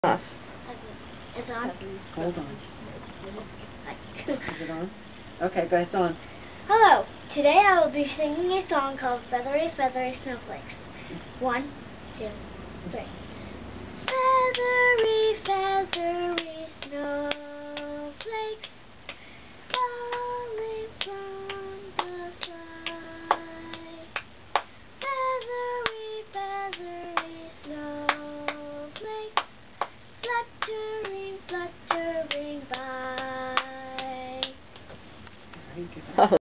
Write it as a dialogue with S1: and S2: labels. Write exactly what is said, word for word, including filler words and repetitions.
S1: Off.
S2: It's on?
S1: Hold on. Is it on? Okay, go ahead, it's on.
S2: Hello. Today I will be singing a song called Feathery, Feathery Snowflakes. One, two, three. Feathery, feathery snowflakes.